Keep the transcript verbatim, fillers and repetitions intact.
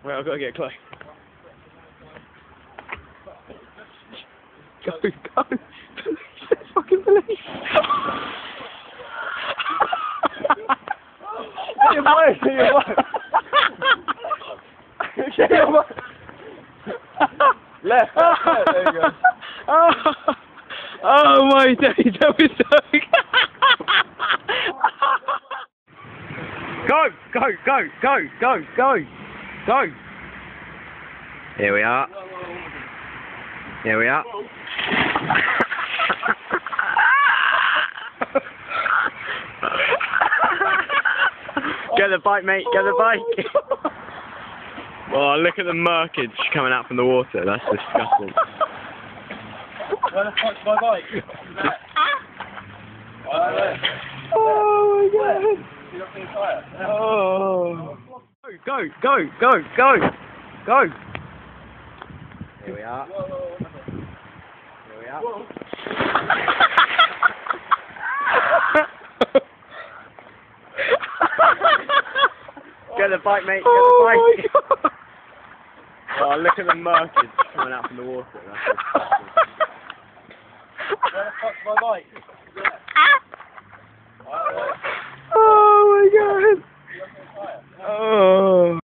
Wait, I've got to get close. Go, go! Fucking police! Get your boat! Get your boat! Get your boat! Left, left, there you go. Oh, oh my days, that was so Go, go, go, go, go, go, go! Here we are. Here we are. Get the bike, mate, get the bike! Oh, look at the merkage coming out from the water, that's disgusting. Where the fuck's my bike? Oh my god! You not being tired? Oh! Go, go, go, go, go! Here we are. Here we are. Get the bike, mate, get the bike! Oh, look at the merkage coming out from the water. That's disgusting. Where the fuck's my bike?